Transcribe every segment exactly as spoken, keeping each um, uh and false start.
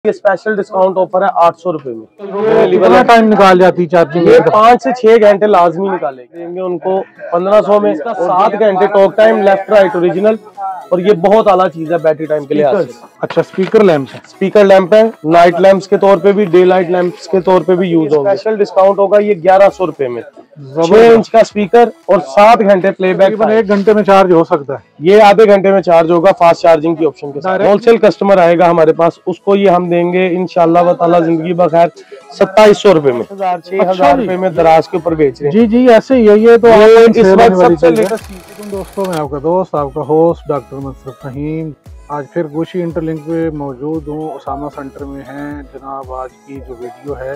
ये special discount offer है आठ सौ रुपए में। कितना टाइम निकाल जाती चार्जिंग? ये पाँच से छह घंटे लाजमी निकालेंगे देंगे उनको पंद्रह सौ में। इसका सात घंटे talk time, left right original, और ये बहुत आला चीज है बैटरी टाइम के लिए। अच्छा, स्पीकर लैंप है। स्पीकर लैंप है, नाइट लैंप्स के तौर पे भी, डे लाइट लैंप्स के तौर पे भी यूज होगा। स्पेशल डिस्काउंट होगा ये ग्यारह सौ रुपए में। छह इंच का स्पीकर और सात घंटे प्लेबैक। एक घंटे में चार्ज हो सकता है। ये आधे घंटे में चार्ज होगा फास्ट चार्जिंग की ऑप्शन के साथ। होलसेल कस्टमर आएगा हमारे पास, उसको ये हम देंगे इंशाल्लाह व ताला जिंदगी बखैर सत्ताईस सौ रुपए में। हजार छह हजार रुपए में दराज के ऊपर बेच रहे हैं। जी जी, ऐसे ही है ये तो इस वक्त सबसे लेटेस्ट। दोस्तों, मैं आपका दोस्त, आपका होस्ट डॉक्टर मंसूर फहीम आज फिर गोशी इंटरलिंक पे मौजूद हूँ। उसामा सेंटर में हैं जनाब। आज की जो वीडियो है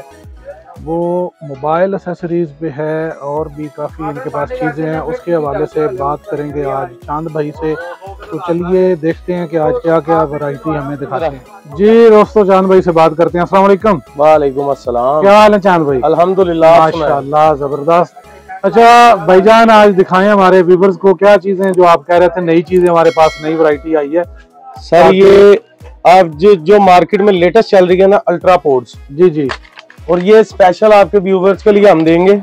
वो मोबाइल एसेसरीज पे है और भी काफ़ी इनके पास चीज़ें हैं, उसके हवाले से बात करेंगे आज चांद भाई से। तो चलिए देखते हैं कि आज क्या क्या वैरायटी हमें दिखाते हैं। जी दोस्तों, चांद भाई से बात करते हैं। अस्सलाम वालेकुम। वालेकुम अस्सलाम। क्या हाल है चांद भाई? अल्हम्दुलिल्लाह माशाल्लाह, जबरदस्त। अच्छा भाईजान, आज दिखाएं हमारे व्यूअर्स को क्या चीजें जो आप कह रहे थे नई चीजें हमारे पास, नई वैरायटी आई है। सर ये अब जो जो मार्केट में लेटेस्ट चल रही है ना, अल्ट्रा पोर्ट्स। जी जी, और ये स्पेशल आपके व्यूवर्स के लिए हम देंगे,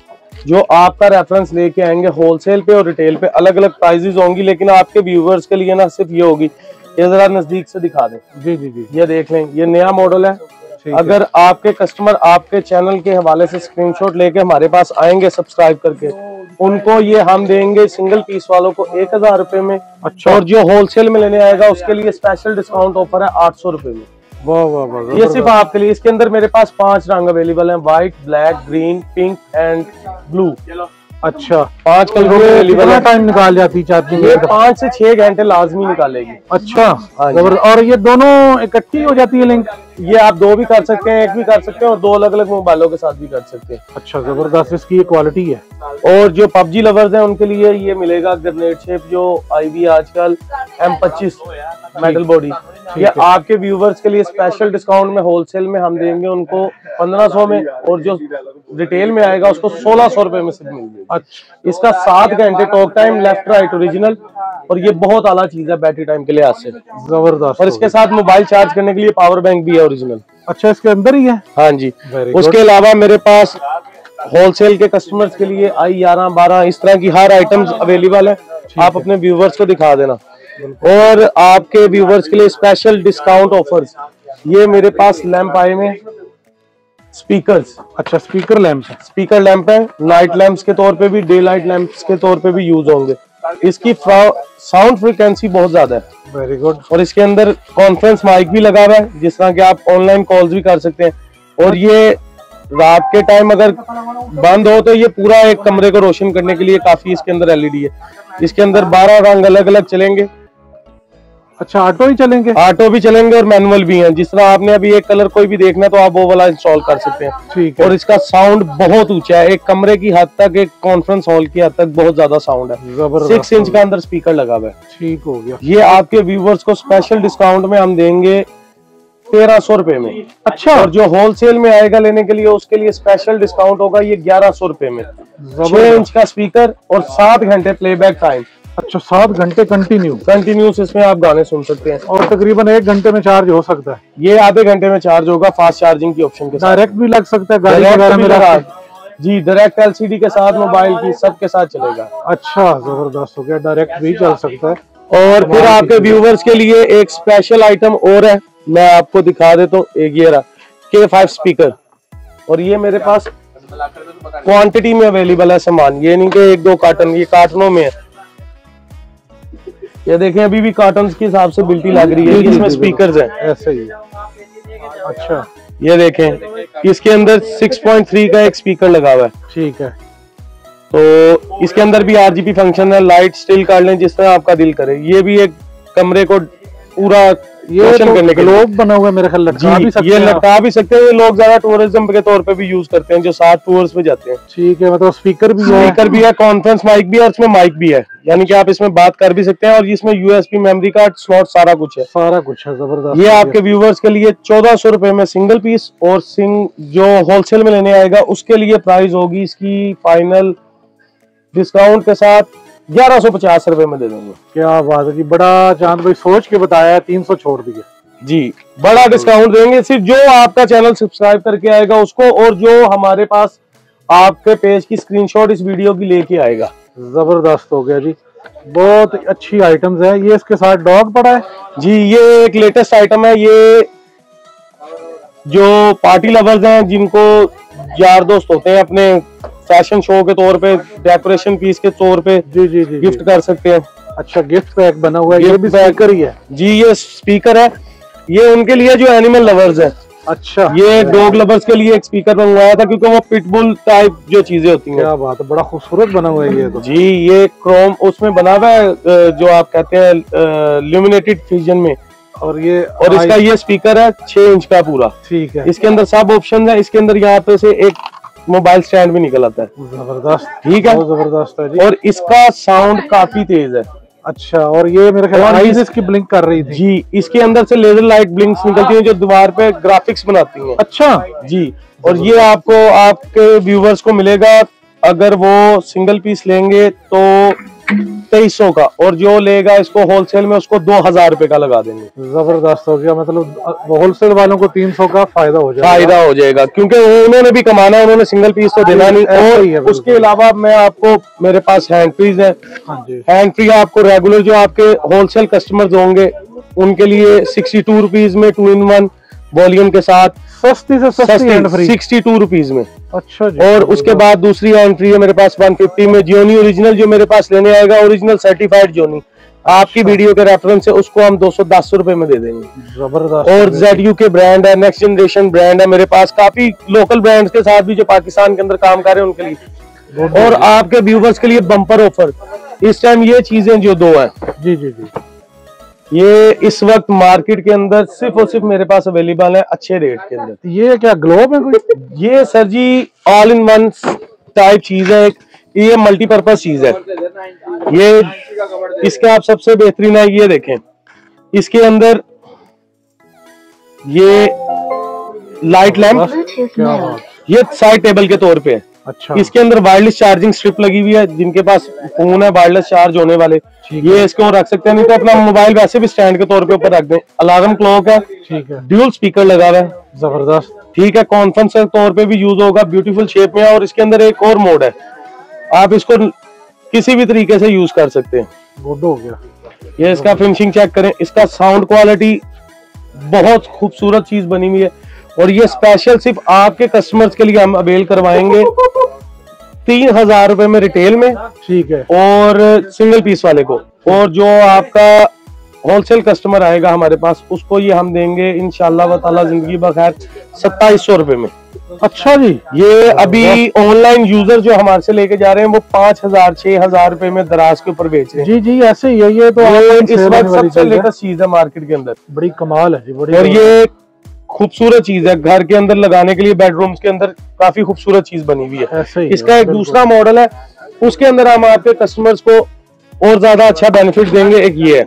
जो आपका रेफरेंस लेके आएंगे। होलसेल पे और रिटेल पे अलग अलग प्राइजेस होंगी, लेकिन आपके व्यूवर्स के लिए ना सिर्फ ये होगी। ये जरा नजदीक से दिखा दें। जी जी जी, ये देख लें, ये नया मॉडल है। अगर है। आपके कस्टमर आपके चैनल के हवाले से स्क्रीनशॉट लेके हमारे पास आएंगे सब्सक्राइब करके, उनको ये हम देंगे सिंगल पीस वालों को एक हजार रुपए में। अच्छा। और जो होलसेल में लेने आएगा उसके लिए स्पेशल डिस्काउंट ऑफर है आठ सौ रुपए में। वाह वाह वाह, ये सिर्फ आपके लिए। इसके अंदर मेरे पास पांच रंग अवेलेबल हैं, white, black, green, pink and blue. अच्छा, पांच कलर अवेलेबल है। टाइम निकाल जाती चार्जिंग? ये पाँच से छह घंटे लाजमी निकालेगी। अच्छा, और ये दोनों इकट्ठी हो जाती है लिंक? ये आप दो भी कर सकते हैं, एक भी कर सकते हैं, और दो अलग अलग मोबाइलों के साथ भी कर सकते हैं। अच्छा, जबरदस्त इसकी ये क्वालिटी है। और जो पबजी लवर्स हैं उनके लिए ये मिलेगा ग्रेनेड शेप, जो आई वी आजकल एम पच्चीस मेटल बॉडी। ये आपके व्यूवर्स के लिए स्पेशल डिस्काउंट में होलसेल में हम देंगे उनको पंद्रह सौ में, और जो रिटेल में आएगा उसको सोलह सौ रुपए में सिर्फ मिल जाएगी। अच्छा। इसका सात घंटे talk time, left right original, और ये बहुत आला चीज है बैटरी टाइम के लिहाज से, जबरदस्त। और इसके साथ मोबाइल चार्ज करने के लिए पावर बैंक भी है ओरिजिनल। अच्छा, इसके अंदर ही है? हाँ जी। उसके अलावा मेरे पास होलसेल के कस्टमर्स के लिए आई ग्यारह बारह इस तरह की हर आइटम्स अवेलेबल है। आप अपने व्यूवर्स को दिखा देना। और आपके व्यूवर्स के लिए स्पेशल डिस्काउंट ऑफर्स, ये मेरे पास लैंप आए में स्पीकर्स। अच्छा, स्पीकर लैंप है। स्पीकर लैंप है, नाइट लैंप्स के तौर पे भी, डे लाइट लैंप्स के तौर पे भी यूज होंगे। इसकी साउंड फ्रीक्वेंसी बहुत ज्यादा है। Very good. और इसके अंदर कॉन्फ्रेंस माइक भी लगा हुआ है, जिस तरह के आप ऑनलाइन कॉल्स भी कर सकते हैं। और ये रात के टाइम अगर बंद हो तो ये पूरा एक कमरे को रोशन करने के लिए काफी इसके अंदर एलईडी है। इसके अंदर बारह रंग अलग अलग चलेंगे। अच्छा, ऑटो ही चलेंगे? ऑटो भी चलेंगे और मैनुअल भी हैं। जिस तरह आपने अभी एक कलर कोई भी देखना है तो आप वो वाला इंस्टॉल कर सकते हैं। ठीक है। और इसका साउंड बहुत ऊंचा है, एक कमरे की हद तक, एक कॉन्फ्रेंस हॉल की हद तक बहुत ज्यादा साउंड है। सिक्स इंच का अंदर स्पीकर लगा हुआ है। ठीक हो गया। ये आपके व्यूवर्स को स्पेशल डिस्काउंट में हम देंगे तेरह सौ रुपए में। अच्छा। और जो होलसेल में आएगा लेने के लिए उसके लिए स्पेशल डिस्काउंट होगा ये ग्यारह सौ रुपए में। छह इंच का स्पीकर और सात घंटे प्लेबैक टाइम। अच्छा, सात घंटे कंटिन्यू कंटिन्यूस इसमें आप गाने सुन सकते हैं। और तकरीबन एक घंटे में चार्ज हो सकता है? ये आधे घंटे में चार्ज होगा फास्ट चार्जिंग की ऑप्शन के साथ। डायरेक्ट भी लग सकता है गाड़ी वगैरह में लगा? जी, डायरेक्ट एलसीडी के साथ, मोबाइल की सब के साथ चलेगा। अच्छा, जबरदस्त हो गया, डायरेक्ट भी चल सकता है। और फिर आपके व्यूवर्स के लिए एक स्पेशल आइटम और है, मैं आपको दिखा देता हूँ। एक ये रहा के फाइव स्पीकर, और ये मेरे पास क्वांटिटी में अवेलेबल है सामान। ये नहीं कि एक दो कार्टन, ये कार्टनों में है। ये देखें, अभी भी कार्टन के हिसाब से बिल्टी लग रही है। इसमें स्पीकर्स हैं ऐसे ही। अच्छा, ये देखें, इसके अंदर छह पॉइंट तीन का एक स्पीकर लगा हुआ है। ठीक है। तो इसके अंदर भी आरजीबी फंक्शन है, लाइट स्टिल कर लें जिस तरह आपका दिल करे। ये भी एक कमरे को पूरा ये तो करने के ग्लोब बना हुआ है, मेरे ख्याल लटका भी सकते हैं। ये लटका भी सकते हैं। ये लोग ज्यादा टूरिज्म के तौर पे भी यूज करते हैं, जो साथ टूर्स पे जाते हैं। ठीक है, मतलब स्पीकर भी है, स्पीकर भी है, कॉन्फ्रेंस माइक भी है, और इसमें माइक भी है, यानी कि आप इसमें बात कर भी सकते हैं। और इसमें यूएसबी मेमोरी कार्ड स्लॉट सारा कुछ है। सारा कुछ है, जबरदस्त। ये आपके व्यूवर्स के लिए चौदह सौ रुपए में सिंगल पीस, और सिंग जो होलसेल में लेने आएगा उसके लिए प्राइस होगी इसकी फाइनल डिस्काउंट के साथ ग्यारह सौ पचास रुपए में दे देंगे। क्या बात है जी, बड़ा चांद भाई सोच के बताया है। तीन सौ छोड़ दिए। जी बड़ा डिस्काउंट देंगे, सिर्फ जो आपका चैनल सब्सक्राइब करके आएगा उसको, और जो हमारे पास आपके पेज की स्क्रीनशॉट इस वीडियो की लेके आएगा। जबरदस्त हो गया जी, बहुत अच्छी आइटम्स है। ये इसके साथ डॉग पड़ा है जी, ये एक लेटेस्ट आइटम है। ये जो पार्टी लवर्स हैं, जिनको यार दोस्त होते हैं, अपने फैशन शो के तौर पे, डेकोरेशन पीस के तौर पे जी जी जी गिफ्ट कर सकते हैं। अच्छा, गिफ्ट पैक बना हुआ है, ये भी स्पीकर ही है जी, ये स्पीकर है। ये उनके लिए जो एनिमल लवर्स है। अच्छा, ये डॉग लवर्स के लिए एक स्पीकर मंगवाया था, क्योंकि वो पिटबुल टाइप जो चीजें होती हैं। क्या बात है, बड़ा खूबसूरत बना हुआ है ये तो। जी, ये क्रोम उसमें बना हुआ है, जो आप कहते हैं ल्यूमिनेटेड फिजन में। और ये और इसका ये स्पीकर है छह इंच का पूरा। ठीक है, इसके अंदर सब ऑप्शन है। इसके अंदर यहाँ पे से एक मोबाइल स्टैंड भी निकल आता है। जबरदस्त, ठीक है, बहुत जबरदस्त है जी। और इसका साउंड काफी तेज है। अच्छा, और ये मेरे ख्याल आईज इसकी ब्लिंक कर रही थी। जी, इसके अंदर से लेजर लाइट ब्लिंक्स निकलती हैं, जो दीवार पे ग्राफिक्स बनाती हैं। अच्छा जी, और ये आपको आपके व्यूवर्स को मिलेगा, अगर वो सिंगल पीस लेंगे तो तेईस सौ का, और जो लेगा इसको होलसेल में उसको दो हजार रुपए का लगा देंगे। जबरदस्त हो गया, मतलब होलसेल वालों को तीन सौ का फायदा हो जाएगा। फायदा हो जाएगा, क्योंकि उन्होंने भी कमाना है, उन्होंने सिंगल पीस तो देना नहीं। और उसके अलावा मैं आपको, मेरे पास हैंड फ्रीज है। हाँ जी, हैंड फ्री आपको रेगुलर जो आपके होलसेल कस्टमर्स होंगे उनके लिए सिक्सटी टू रुपीज में टू इन वन वॉल्यूम के साथ, सस्ती से सस्ती hand free sixty two rupees में। अच्छा जी, और उसके बाद दूसरी हैंड फ्री है मेरे पास वन फिफ्टी में, जियोनी ओरिजिनल, जो मेरे पास लेने आएगा ओरिजिनल सर्टिफाइड जियोनी, आपकी वीडियो के रेफरेंस से उसको हम दो सौ दस रुपए में दे देंगे। जबरदस्त। और जेड यू के ब्रांड है, नेक्स्ट जनरेशन ब्रांड है मेरे पास, काफी लोकल ब्रांड्स के साथ भी जो पाकिस्तान के अंदर काम कर रहे हैं उनके लिए। और आपके व्यूवर्स के लिए बम्पर ऑफर इस टाइम ये चीजें जो दो हैं। जी जी जी, ये इस वक्त मार्केट के अंदर सिर्फ और सिर्फ मेरे पास अवेलेबल है अच्छे रेट के अंदर। ये क्या ग्लोब है कोई? ये sir ji all in one type चीज है, एक ये मल्टीपर्पज चीज है। ये इसके आप सबसे बेहतरीन है, ये देखें, इसके अंदर ये लाइट लैंप, ये साइड टेबल के तौर पे है। अच्छा, इसके अंदर वायरलेस चार्जिंग स्ट्रिप लगी हुई है, जिनके पास फोन है वायरलेस चार्ज होने वाले, ये इसको रख सकते हैं, नहीं तो अपना मोबाइल वैसे भी स्टैंड के तौर पे ऊपर रख दें। अलार्म क्लॉक है, ठीक है, ड्यूल स्पीकर लगा हुआ है, जबरदस्त। ठीक है, कॉन्फ्रेंस के तौर पे भी यूज होगा, ब्यूटीफुल शेप में है। और इसके अंदर एक और मोड है, आप इसको किसी भी तरीके से यूज कर सकते हैं। गुड हो गया। ये इसका फिनिशिंग चेक करें, इसका साउंड क्वालिटी बहुत खूबसूरत चीज बनी हुई है। और ये स्पेशल सिर्फ आपके कस्टमर्स के लिए हम अवेल करवाएंगे तीन हजार रुपए में रिटेल में, ठीक है, और सिंगल पीस वाले को। और जो आपका होलसेल कस्टमर आएगा हमारे पास, उसको ये हम देंगे इंशाल्लाह व ताला जिंदगी बखैर सत्ताईस सौ रुपए में। अच्छा जी, ये अभी ऑनलाइन यूजर जो हमारे से लेके जा रहे हैं वो पांच हजार छह हजार रुपए में दराज के ऊपर बेच रहे हैं। जी जी, ऐसे ही है। ये तो इस वक्त सबसे लेटेस्ट चीज है मार्केट के अंदर, बड़ी कमाल है जी, बड़ी। और ये खूबसूरत चीज है, घर के अंदर लगाने के लिए, बेडरूम्स के अंदर काफी खूबसूरत चीज बनी हुई है। ऐसे ही इसका एक दूसरा मॉडल है, उसके अंदर हम आपके कस्टमर्स को और ज्यादा अच्छा बेनिफिट देंगे। एक ये है,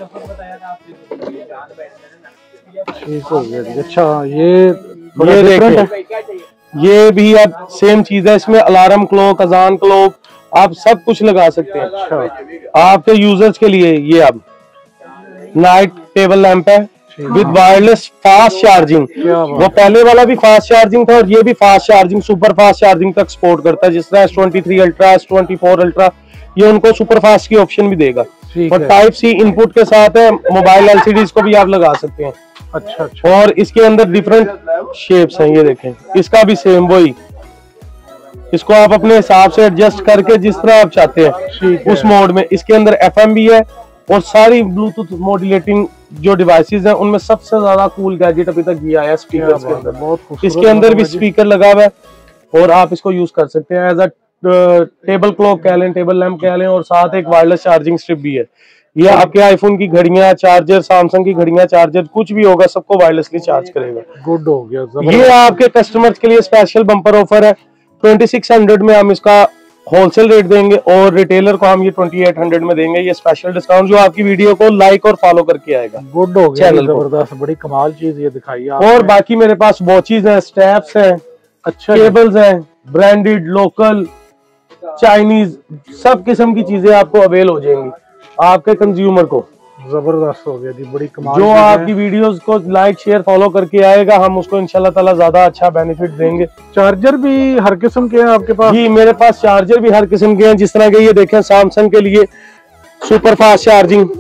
ठीक हो गया जी। अच्छा, ये ये देखिए, ये भी अब सेम चीज है, इसमें अलार्म क्लॉक, अजान क्लॉक, आप सब कुछ लगा सकते हैं। अच्छा, आपके यूजर्स के लिए ये अब नाइट टेबल लैंप है विद वायरलेस फास्ट चार्जिंग। वो पहले वाला भी फास्ट चार्जिंग था, और ये भी fast charging, super fast charging तक सपोर्ट करता है। जिस तरह S twenty three ultra, S twenty four ultra, ये उनको सुपर फास्ट की ऑप्शन भी देगा। और टाइप सी इनपुट के साथ है, मोबाइल एलसीडीज को भी आप लगा सकते हैं। अच्छा अच्छा, और इसके अंदर डिफरेंट शेप्स हैं, ये देखें, इसका भी सेम वही, इसको आप अपने हिसाब से एडजस्ट करके जिस तरह आप चाहते हैं उस मोड में। इसके अंदर एफएम भी है, और सारी ब्लूटूथ मॉड्यूलेटिंग जो डिवाइसेस हैं उनमें सबसे ज्यादा कूल गैजेट अभी तक ये आया स्पीकर के अंदर। बहुत इसके अंदर भी स्पीकर लगा हुआ है, और आप इसको यूज कर सकते हैं एज अ टेबल क्लॉक कह लें, टेबल लैंप कह लें, और साथ एक वायरलेस चार्जिंग स्ट्रिप भी है। ये आपके आईफोन की घड़ियां, चार्जर, सैमसंग की घड़ियां, चार्जर, कुछ भी होगा सबको वायरलेसली चार्ज करेगा। गुड हो गया। ये आपके कस्टमर्स के लिए स्पेशल बम्पर ऑफर है, ट्वेंटी सिक्स हंड्रेड में हम इसका होलसेल रेट देंगे, और रिटेलर को हम ये ट्वेंटी एट हंड्रेड में देंगे। ये स्पेशल डिस्काउंट जो आपकी वीडियो को लाइक और फॉलो करके आएगा। गुड हो गया, जबरदस्त, बड़ी कमाल चीज ये दिखाई है। और बाकी मेरे पास वॉचेज हैं, स्ट्रैप्स हैं, अच्छा, केबल्स हैं, ब्रांडेड, लोकल, चाइनीज, सब किस्म की चीजें आपको अवेल हो जाएंगी आपके कंज्यूमर को। जबरदस्त हो गया जी, बड़ी कमाल। जो आपकी वीडियोस को लाइक शेयर फॉलो करके आएगा, हम उसको इंशाल्लाह ताला ज्यादा अच्छा बेनिफिट देंगे। चार्जर भी हर किस्म के हैं आपके पास? जी मेरे पास चार्जर भी हर किस्म के हैं, जिस तरह के ये देखें सैमसंग के लिए सुपर फास्ट चार्जिंग।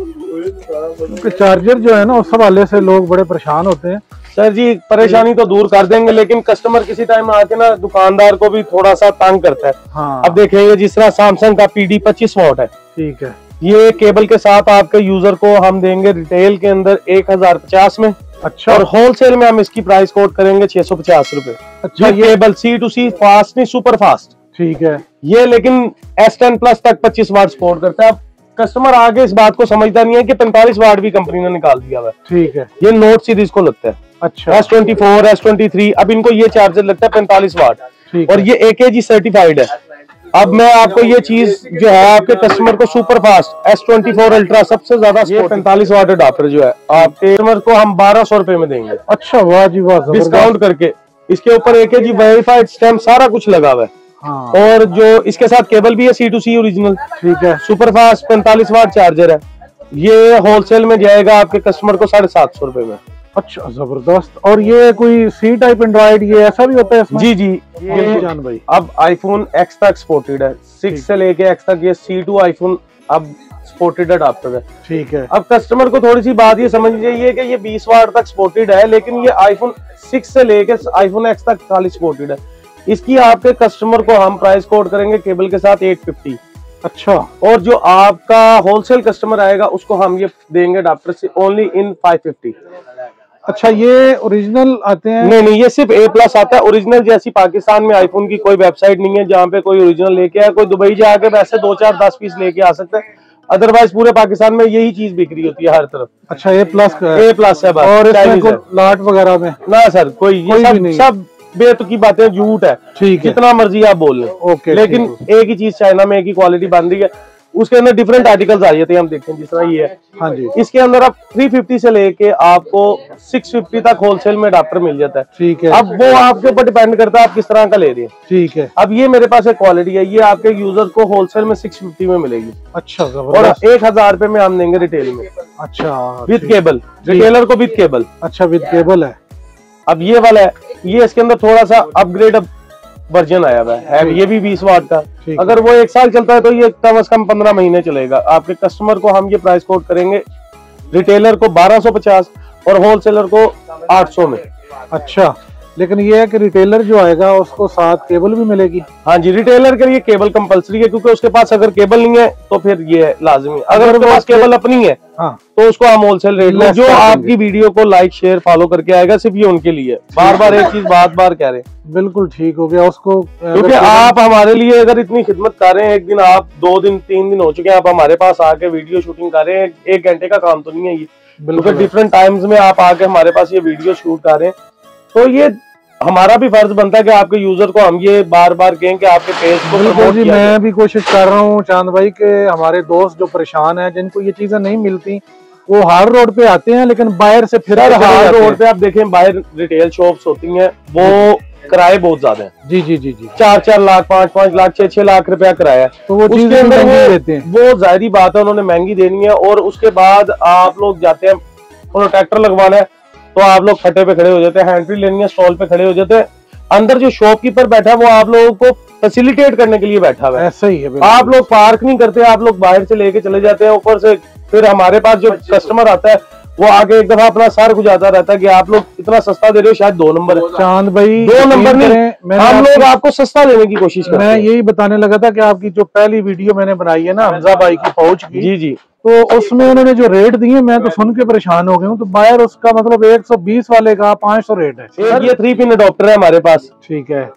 चार्जर जो है ना उस हवाले से लोग बड़े परेशान होते हैं। सर जी परेशानी तो दूर कर देंगे, लेकिन कस्टमर किसी टाइम आके ना दुकानदार को भी थोड़ा सा तंग करता है। हाँ। अब देखेंगे जिस तरह सैमसंग का पीडी पच्चीस वॉट है, ठीक है, ये केबल के साथ आपके यूजर को हम देंगे रिटेल के अंदर एक हजार पचास में। अच्छा। और होलसेल में हम इसकी प्राइस कोट करेंगे छह सौ पचास रूपए। अच्छा, ये cable C to C fast नहीं, सुपर फास्ट। ठीक है। ये लेकिन एस टेन प्लस तक पच्चीस वाट सपोर्ट करता है। अब कस्टमर आगे इस बात को समझता नहीं है कि पैंतालीस वाट भी कंपनी ने निकाल दिया हुआ है। ठीक है। ये नोट सीरीज को लगता है। अच्छा। S twenty four, S twenty three, अब इनको ये चार्जर लगता है पैंतालीस वाट और ये ए के जी सर्टिफाइड है। अब मैं आपको ये चीज जो है आपके कस्टमर को super fast S twenty four ultra सबसे ज्यादा पैंतालीस वाट अडाप्टर जो है आपके कस्टमर को हम बारह सौ रुपए में देंगे। अच्छा, वाह जी वाह, डिस्काउंट करके। इसके ऊपर ए के जी वेरीफाइड स्टैम्प सारा कुछ लगा हुआ है। हाँ। और जो इसके साथ केबल भी है सी टू सी ओरिजिनल। ठीक है। सुपर फास्ट पैंतालीस वाट चार्जर है। ये होलसेल में जाएगा आपके कस्टमर को साढ़े सात सौ रुपए में। अच्छा, जबरदस्त। और ये कोई सी टाइप एंड्रॉइड ये ऐसा भी होता है इसमें? जी जी, ये जान भाई अब आईफोन एक्स तक सपोर्टेड है, सिक्स से लेके एक्स तक ये सी टू आईफोन अब सपोर्टेड अडाप्टर है। ठीक है। अब कस्टमर को थोड़ी सी बात ये समझनी चाहिए कि ये बीस वाट तक सपोर्टेड है, लेकिन ये आईफोन सिक्स से लेके आईफोन एक्स तक खाली सपोर्टेड है। इसकी आपके कस्टमर को हम प्राइस कोड करेंगे केबल के साथ एट फिफ्टी। अच्छा। और जो आपका होलसेल कस्टमर आएगा उसको हम ये देंगे अडाप्टर से ओनली इन फाइव फिफ्टी। अच्छा, ये ओरिजिनल आते हैं? नहीं नहीं, ये सिर्फ ए प्लस आता है। ओरिजिनल जैसी पाकिस्तान में आईफोन की कोई वेबसाइट नहीं है जहाँ पे कोई ओरिजिनल लेके आए। कोई दुबई जाके वैसे दो चार दस पीस लेके आ सकते हैं, अदरवाइज पूरे पाकिस्तान में यही चीज बिक्री होती है हर तरफ। अच्छा, ए प्लस का है? ए प्लस है बस। और इसमें लाट वगैरह में ना सर कोई, ये कोई सब, भी नहीं। सब बेतुकी बातें, झूठ है। ठीक है, जितना मर्जी आप बोल लें। ओके। लेकिन एक ही चीज चाइना में एक ही क्वालिटी बन रही है, उसके अंदर डिफरेंट आर्टिकल्स आ जाते हैं। हम देखते हैं जिस तरह ये है। हाँ जी। इसके अंदर आप तीन सौ पचास से लेके आपको छह सौ पचास तक होलसेल में अडाप्टर मिल जाता है। ठीक है। अब वो आपके ऊपर डिपेंड करता है आप किस तरह का ले रहे हैं। ठीक है। अब ये मेरे पास एक क्वालिटी है, ये आपके यूजर को होलसेल में छह सौ पचास में मिलेगी। अच्छा, और एक हजार रुपए में हम देंगे रिटेल में। अच्छा, विद केबल, रिटेलर को विद केबल। अच्छा, विद केबल है। अब ये वाला है, ये इसके अंदर थोड़ा सा अपग्रेड वर्जन आया हुआ है, ये भी बीस वाट का। अगर वो एक साल चलता है तो ये कम से कम पंद्रह महीने चलेगा। आपके कस्टमर को हम ये प्राइस कोड करेंगे रिटेलर को बारह सौ पचास और होलसेलर को आठ सौ में। अच्छा, लेकिन ये है कि रिटेलर जो आएगा उसको साथ केबल भी मिलेगी? हाँ जी, रिटेलर के लिए केबल कंपलसरी है, क्योंकि उसके पास अगर केबल नहीं है तो फिर ये लाजमी। अगर उसके पास केबल अपनी है हाँ, तो उसको हम होलसेल रेट में, जो आपकी वीडियो को लाइक शेयर फॉलो करके आएगा सिर्फ ये उनके लिए। बार बार एक चीज बात बार कह रहे हैं। बिल्कुल ठीक हो गया उसको, क्योंकि आप हमारे लिए अगर इतनी खिदमत कर रहे हैं, एक दिन आप, दो दिन, तीन दिन हो चुके हैं आप हमारे पास आके वीडियो शूटिंग कर रहे हैं। एक घंटे का काम तो नहीं है ये, बिल्कुल डिफरेंट टाइम्स में आप आके हमारे पास ये वीडियो शूट कर रहे हैं। तो ये हमारा भी फर्ज बनता है कि आपके यूजर को हम ये बार बार कहें कि आपके पेज को प्रमोट किया। मैं भी कोशिश कर रहा हूँ चांद भाई के हमारे दोस्त जो परेशान हैं, जिनको ये चीजें नहीं मिलती, वो हार रोड पे आते हैं, लेकिन बाहर से फिर हार रोड पे आप देखें बाहर रिटेल शॉप्स होती हैं, वो किराए बहुत ज्यादा है। जी जी जी जी, चार चार लाख, पांच पांच लाख, छह छह लाख रुपया किराया है। तो वो उसके अंदर वो देते हैं, वो जाहिर बात है उन्होंने महंगी देनी है। और उसके बाद आप लोग जाते हैं, उन्होंने ट्रैक्टर लगवाना है तो आप लोग खट्टे पे खड़े हो जाते हैं, हैंड्री लेनी है स्टॉल पे खड़े हो जाते हैं। अंदर जो शॉपकीपर बैठा है वो आप लोगों को फैसिलिटेट करने के लिए बैठा हुआ है। ऐसा ही है। आप लोग पार्क नहीं करते, आप लोग बाहर से लेके चले जाते हैं। ऊपर से फिर हमारे पास जो कस्टमर आता है वो आगे एक दफा अपना सर गुजाता रहता है कि आप लोग इतना सस्ता दे रहे हो, शायद दो नंबर है। चांद भाई दो नंबर नहीं, हम लोग आपको सस्ता देने की कोशिश करते हैं। मैं यही बताने लगा था कि आपकी जो पहली वीडियो मैंने बनाई है ना हमजा भाई की फौज की, जी जी, तो उसमें उन्होंने जो रेट दिए मैं तो सुन के परेशान हो गया हूँ। तो बाहर उसका मतलब एक सौ बीस वाले का पाँच सौ रेट है। ये थ्री पिन अडॉप्टर है हमारे पास। ठीक है।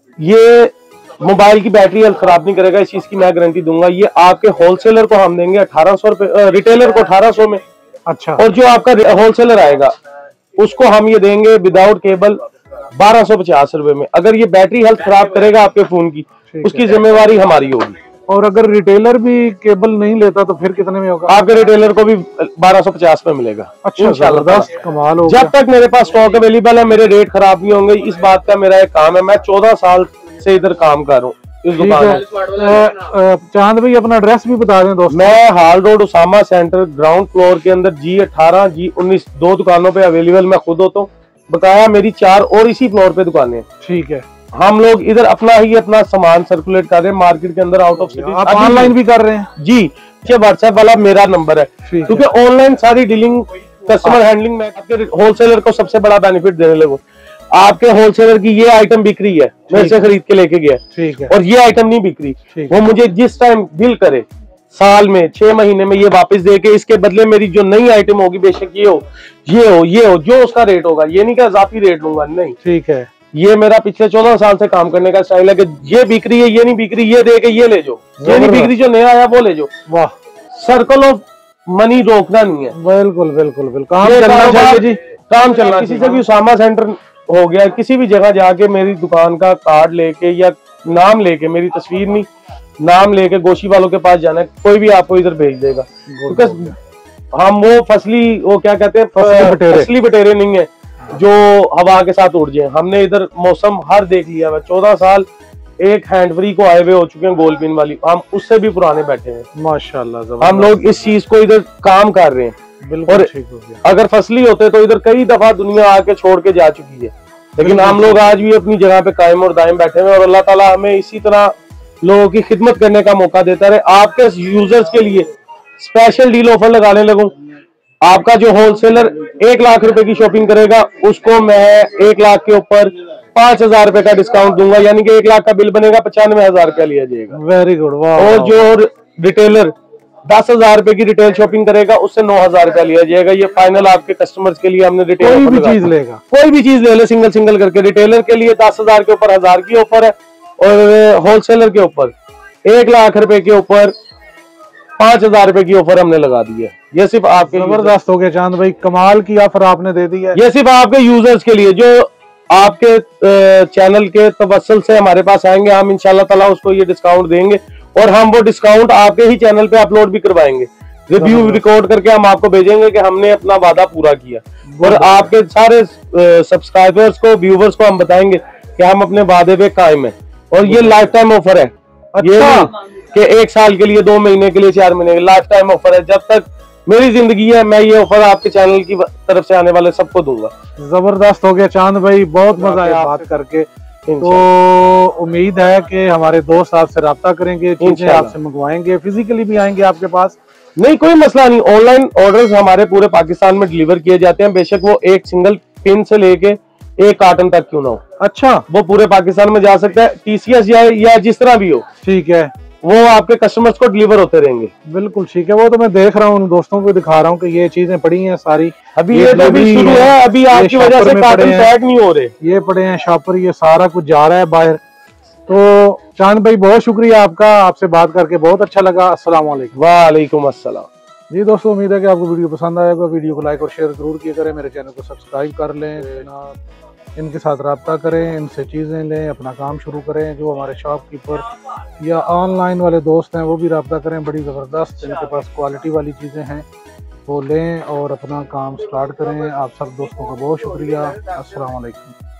ये मोबाइल की बैटरी हेल्थ खराब नहीं करेगा, इस चीज की मैं गारंटी दूंगा। ये आपके होलसेलर को हम देंगे अठारह सौ रुपए, रिटेलर को अठारह सौ में। अच्छा। और जो आपका होलसेलर आएगा उसको हम ये देंगे विदाउट केबल बारह सौ पचास रुपए में। अगर ये बैटरी हेल्थ खराब करेगा आपके फोन की, उसकी जिम्मेवारी हमारी होगी। और अगर रिटेलर भी केबल नहीं लेता तो फिर कितने में होगा? आपके रिटेलर को भी बारह सौ पचास में मिलेगा। अच्छा, जबरदस्त, कमाल हो गया। जब तक मेरे पास स्टॉक अवेलेबल है मेरे रेट खराब नहीं होंगे। इस बात का मेरा एक काम है, मैं चौदह साल से इधर काम कर रहा हूँ। इस दुकान में। तो, चांद भाई अपना एड्रेस भी बता दें दोस्तों। मैं Hall Road Usama centre ground floor के अंदर जी अठारह जी उन्नीस दो दुकानों पे अवेलेबल मैं खुद होता हूँ। बकाया मेरी चार और इसी फ्लोर पे दुकानें हैं। ठीक है। हम लोग इधर अपना ही अपना सामान सर्कुलेट कर रहे हैं मार्केट के अंदर, आउट ऑफ सिटी। आप ऑनलाइन भी कर रहे हैं? जी, ये व्हाट्सएप वाला मेरा नंबर है, क्योंकि ऑनलाइन सारी डीलिंग कस्टमर हैंडलिंग में आपके होलसेलर को सबसे बड़ा बेनिफिट देने लगूं। आपके होलसेलर की ये आइटम बिक रही है, मेरे से खरीद के लेके गया, ठीक है, और ये आइटम नहीं बिक रही, वो मुझे जिस टाइम बिल करे साल में छह महीने में ये वापस दे के इसके बदले मेरी जो नई आइटम होगी, बेशक ये हो ये हो ये हो जो उसका रेट होगा, ये नहीं कि इजाफी रेट लूंगा, नहीं। ठीक है। ये मेरा पिछले चौदह साल से काम करने का स्टाइल है कि ये बिक रही है, ये नहीं बिक रही, ये दे के ये ले जाओ, ये नहीं बिक रही, जो नया आया वो ले जाओ। वाह, सर्कल ऑफ मनी रोकना नहीं है। बिल्कुल बिल्कुल बिल्कुल, काम चलना चाहिए जी, काम चलना। किसी से भी उसामा सेंटर हो गया, किसी भी जगह जाके मेरी दुकान का कार्ड लेके या नाम लेके, मेरी तस्वीर नहीं, नाम लेके गोशी वालों के पास जाना है, कोई भी आपको इधर भेज देगा। क्योंकि हम वो फसली, वो क्या कहते हैं, फसली बटेरे नहीं है जो हवा के साथ उड़ जाए। हमने इधर मौसम हर देख लिया है। चौदह साल एक हैंड फ्री को आए हुए हो चुके हैं, गोल पिन वाली, हम उससे भी पुराने बैठे हैं माशाल्लाह। हम लोग इस चीज को इधर काम कर रहे हैं। बिल्कुल, और ठीक हो गया। अगर फसली होते तो इधर कई दफा दुनिया आके छोड़ के जा चुकी है, लेकिन हम लोग आज भी अपनी जगह पे कायम और दायम बैठे हुए, और अल्लाह ताला हमें इसी तरह लोगों की खिदमत करने का मौका देता रहे। आपके यूजर्स के लिए स्पेशल डील ऑफर लगाने लगूं। आपका जो होलसेलर एक लाख रुपए की शॉपिंग करेगा, उसको मैं एक लाख के ऊपर पांच हजार रुपए का डिस्काउंट दूंगा, यानी कि एक लाख का बिल बनेगा, पचानवे हजार रुपया लिया जाएगा। वेरी गुड, वाह। और जो रिटेलर दस हजार रुपए की रिटेल शॉपिंग करेगा, उससे नौ हजार रुपया लिया जाएगा। ये फाइनल आपके कस्टमर्स के लिए हमने रिटेल कोई भी चीज लेगा, कोई भी चीज ले ले सिंगल सिंगल करके। रिटेलर के लिए दस हजार के ऊपर हजार की ऑफर है, और होलसेलर के ऊपर एक लाख रुपए के ऊपर पांच हजार रुपए की ऑफर हमने लगा दी है। ये सिर्फ आपके, जबरदस्त हो गया चांद भाई, कमाल की ऑफर आपने दे दी है। ये सिर्फ आपके यूजर्स के लिए, जो आपके चैनल के तवस्सुल से हमारे पास आएंगे, हम इंशाल्लाह ताला उसको ये डिस्काउंट देंगे, और हम वो डिस्काउंट आपके ही चैनल पे अपलोड भी करवाएंगे। रिव्यू रिकॉर्ड करके हम आपको भेजेंगे कि हमने अपना वादा पूरा किया, और आपके सारे सब्सक्राइबर्स को, व्यूवर्स को हम बताएंगे कि हम अपने वादे पे कायम है। और ये लाइफ टाइम ऑफर है। अच्छा, कि एक साल के लिए, दो महीने के लिए, चार महीने के लिए, लाइफ टाइम ऑफर है। जब तक मेरी जिंदगी है, मैं ये ऑफर आपके चैनल की तरफ से आने वाले सबको दूंगा। जबरदस्त हो गया चांद भाई, बहुत मजा आया बात करके। तो उम्मीद है कि हमारे दोस्त आपसे राब्ता करेंगे, चीजें आपसे मंगवाएंगे, फिजिकली भी आएंगे आपके पास। नहीं, कोई मसला नहीं। ऑनलाइन ऑर्डर्स हमारे पूरे पाकिस्तान में डिलीवर किए जाते हैं, बेशक वो एक सिंगल पिन से लेके एक कार्टन तक क्यों ना हो। अच्छा, वो पूरे पाकिस्तान में जा सकता है, टीसीएस या, या जिस तरह भी हो। ठीक है, वो आपके कस्टमर्स को डिलीवर होते रहेंगे। बिल्कुल ठीक है, वो तो मैं देख रहा हूँ, उन दोस्तों को दिखा रहा हूँ कि ये चीजें पड़ी हैं सारी। अभी ये तो अभी शुरू है, अभी आपकी वजह से कार्टन पैक नहीं हो रहे, ये पड़े हैं शॉपर, ये सारा कुछ जा रहा है बाहर। तो चांद भाई बहुत शुक्रिया आपका, आपसे बात करके बहुत अच्छा लगा। अस्सलाम वालेकुम। वालेकुम अस्सलाम। जी दोस्तों, उम्मीद है कि आपको वीडियो पसंद आएगा। वीडियो को लाइक और शेयर जरूर किया करें, मेरे चैनल को सब्सक्राइब कर लें, इनके साथ रब्ता करें, इनसे चीज़ें लें, अपना काम शुरू करें। जो हमारे शॉपकीपर या ऑनलाइन वाले दोस्त हैं वो भी रब्ता करें, बड़ी ज़बरदस्त इनके पास क्वालिटी वाली चीज़ें हैं, वो लें और अपना काम स्टार्ट करें। आप सब दोस्तों का बहुत शुक्रिया। अस्सलाम वालेकुम।